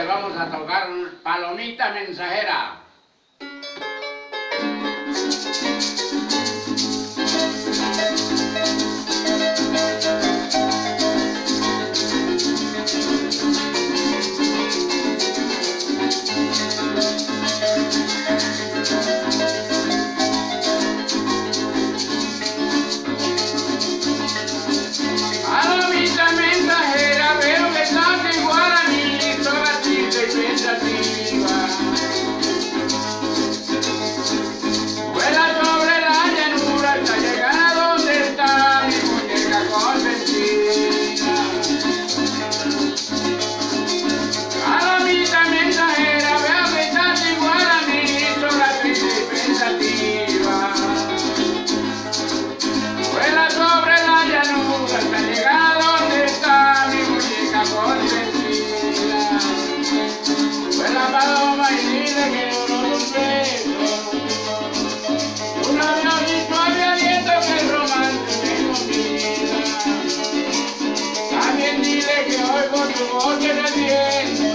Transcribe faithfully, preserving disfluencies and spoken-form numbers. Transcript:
vamos a tocar Palomita Mensajera. Palomita mensajera, veo que estás igual a mí, toda triste y pensativa. Vuela sobre la llanura hasta llegar a donde está mi muñeca consentida. Palomita mensajera, veo que estás igual a mí, toda triste y pensativa. Vuela sobre la llanura hasta llegar a donde está mi muñeca consentida. Vuela paloma y dile que yo no los beso. Un avionito de aliento que el romance me convida. También dile que hoy por tu voz que te entiendo.